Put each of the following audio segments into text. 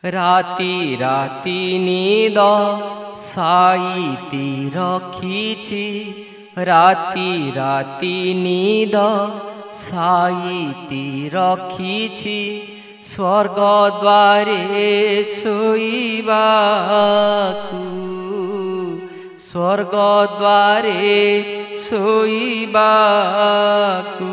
राति राति निद साइती रखिछि राति राति निद साइती रखिछि स्वर्ग द्वारे शोइबाकु स्वर्ग द्वारे शोइबाकु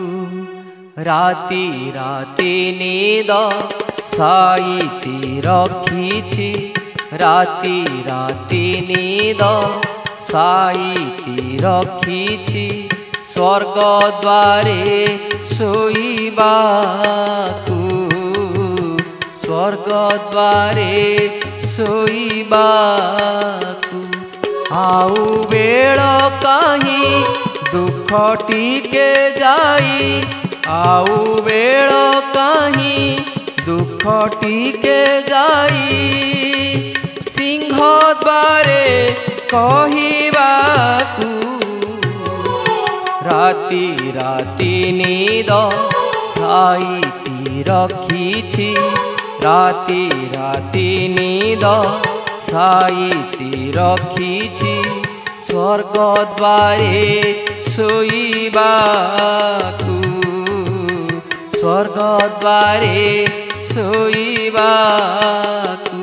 राति राति निद साइती रखिछि राति राति निद साइती रखिछि स्वर्ग द्वारे शोइबाकु स्वर्ग द्वारे शोइबाकु आउ बेळ काहीं दुख टिके जाई आउ बेळ काहीं दुख टिके जाई सिंह द्वारे कहिबाकु राति राति निद साइती रखिछि राति राति निद साइती रखिछि स्वर्ग द्वारे शोइबाकु स्वर्ग द्वारे शोइबाकु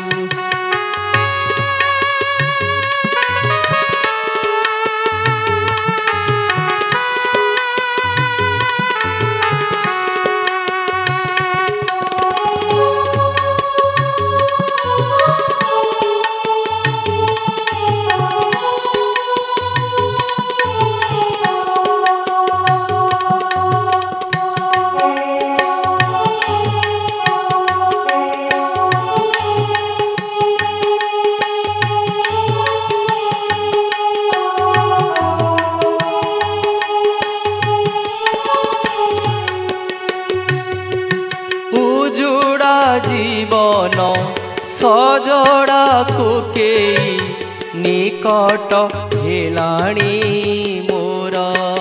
जीवन सजड़ा कोकेई निकट हेलाणी मोर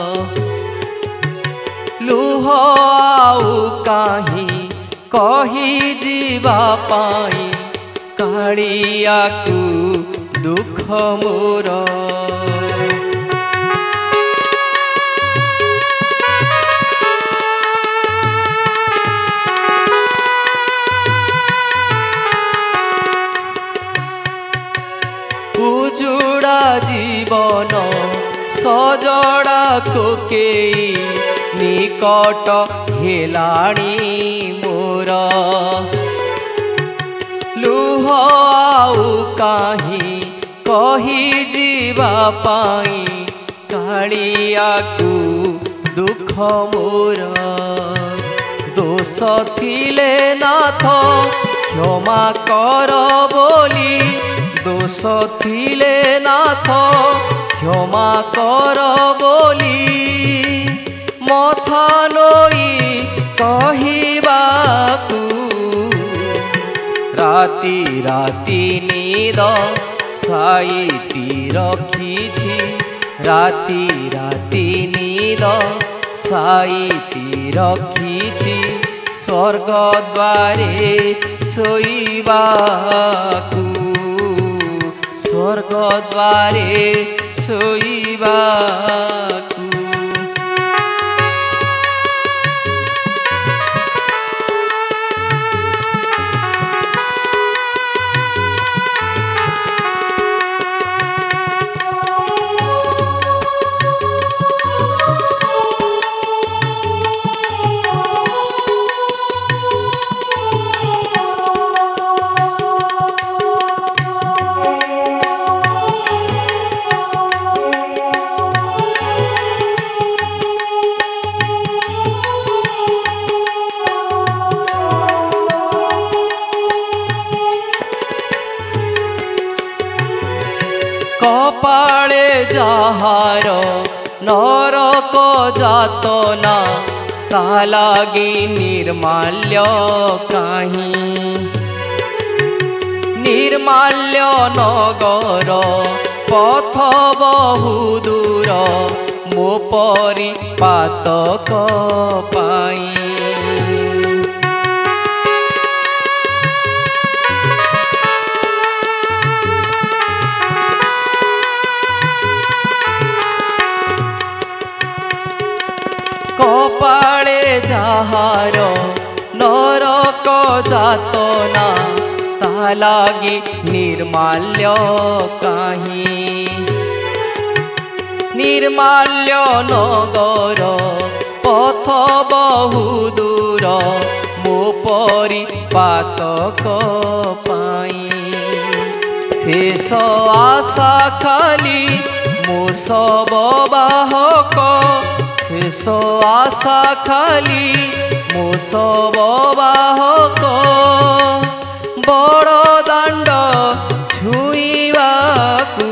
लुह आउ काहीं कही जीवा पाई कालियाकु दुख मोर उजुड़ा जीवन सजड़ा कोकेई निकट हेलाणी मोर लुह आउ काहीं कही जीवा पाई कालियाकु दुख मोर दोष थिले नाथ क्षमा कर बोली दोष थिले नाथ क्षमा कर बोली मथा नोई कहिबाकु राति राति निद साइती रखिछि राति राति निद साइती रखिछि स्वर्ग द्वारे शोइबाकु स्वर्ग द्वारे शोइबाकु कपाळे जाहार नरक जातना ता लागी निर्माल्य काहीं निर्माल्य नगर पथ बहु दूर मो परी पातक पाई ଯାହାର ନରକ ଯାତନା ତା ଲାଗି ନିର୍ମାଲ୍ୟ କାହିଁ ନିର୍ମାଲ୍ୟ ନଗର ପଥ ବହୁ ଦୂର ମୋ ପରି ପାତକ ପାଇଁ ଶେଷ ଆଶା ଖାଲି ମୋ ଶବ ବାହକ ଶେଷ ଆଶା ଖାଲି ମୋ ଶବ ବାହକ ବଡ଼ ଦାଣ୍ଡ ଛୁଇଁବାକୁ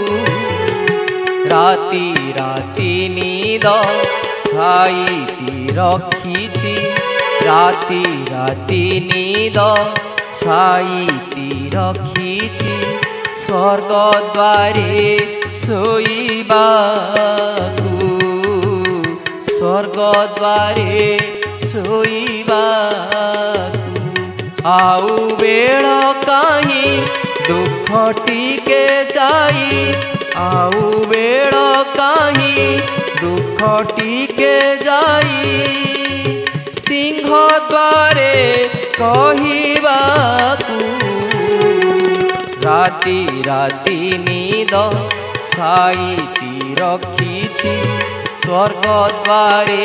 ରାତି ରାତି ନିଦ ସାଇତି ରଖିଛି ରାତି ରାତି ନିଦ ସାଇତି ରଖିଛି ସ୍ୱର୍ଗ ଦ୍ୱାରେ ଶୋଇବାକୁ ସ୍ୱର୍ଗ ଦ୍ୱାରେ ଶୋଇବାକୁ ଆଉ ବେଳ କାହିଁ ଦୁଃଖ ଟିକେ ଯାଇ ଆଉ ବେଳ କାହିଁ ଦୁଃଖ ଟିକେ ଯାଇ ସିଂହ ଦ୍ୱାରେ କହିବାକୁ ରାତି ରାତି ନିଦ ସାଇତି ରଖିଛି ସ୍ୱର୍ଗ ଦ୍ୱାରେ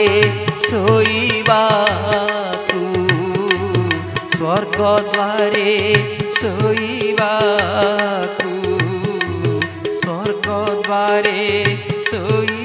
ଶୋଇବାକୁ ସ୍ୱର୍ଗ ଦ୍ୱାରେ ଶୋଇବାକୁ ସ୍ୱର୍ଗ ଦ୍ୱାରେ ଶୋଇ